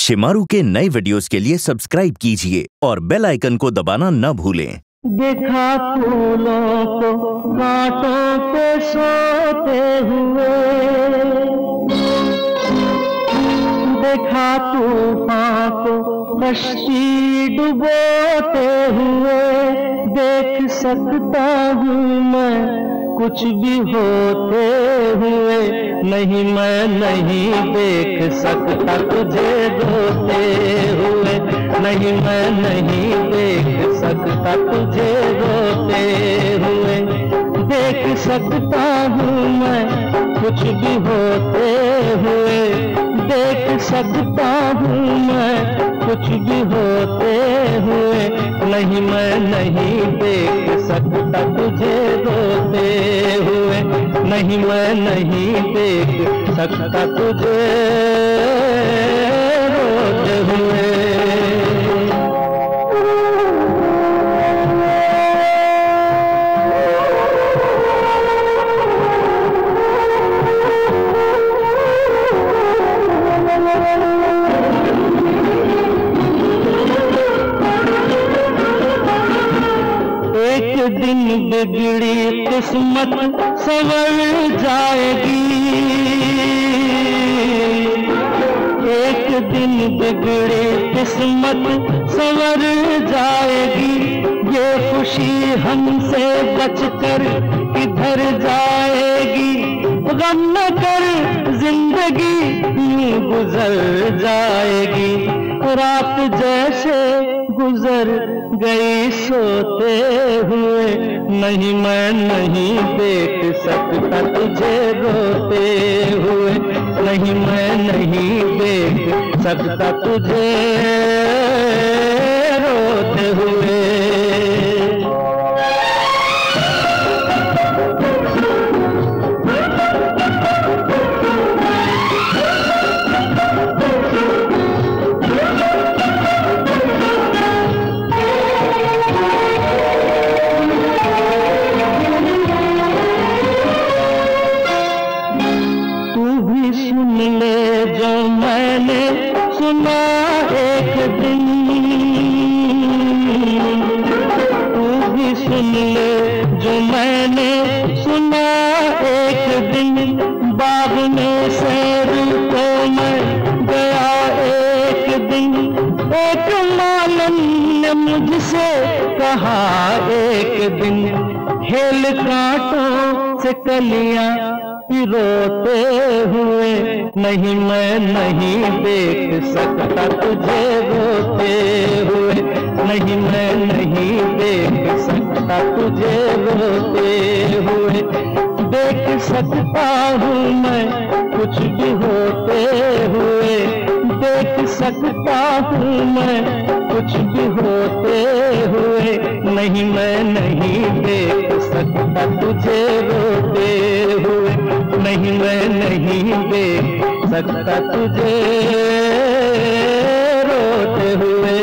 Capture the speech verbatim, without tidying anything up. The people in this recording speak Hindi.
शिमारू के नए वीडियोस के लिए सब्सक्राइब कीजिए और बेल आइकन को दबाना न भूलें। देखा फूलों को कांटों पे सोते हुए, देखा तूफान को कश्ती डुबोते हुए। देख सकता हूँ मैं कुछ भी होते हुए, नहीं मैं नहीं देख सकता तुझे रोते हुए, नहीं मैं नहीं देख सकता तुझे रोते हुए। देख सकता हूँ मैं कुछ भी होते हुए, देख सकता हूँ मैं कुछ भी होते हुए, नहीं मैं नहीं देख सकता तुझे रोते हुए, नहीं मैं नहीं देख सकता तुझे रोते हुए। एक दिन बिगड़ी किस्मत संवर जाएगी, एक दिन बिगड़ी किस्मत संवर जाएगी। ये खुशी हमसे बचकर किधर जाएगी, गम न कर जिंदगी यूं गुजर जाएगी। रात जैसे गुजर गई सोते हुए, नहीं मैं नहीं देख सकता तुझे रोते हुए, नहीं मैं नहीं देख सकता तुझे रोते हुए। सुन ले जो मैंने सुना एक दिन, तू भी सुन ले जो मैंने सुना एक दिन। बाग में सैर को मैं गया एक दिन, एक मालन ने मुझसे कहा एक दिन, हेल कांटों से कलियां रोते हुए, नहीं मैं नहीं देख सकता तुझे रोते हुए, नहीं मैं नहीं देख सकता तुझे रोते हुए। देख सकता हूँ मैं कुछ भी होते हुए, देख सकता हूँ मैं कुछ भी होते हुए, नहीं मैं नहीं देख सकता तुझे रोते हुए, नहीं मैं नहीं देख सकता तुझे रोते हुए।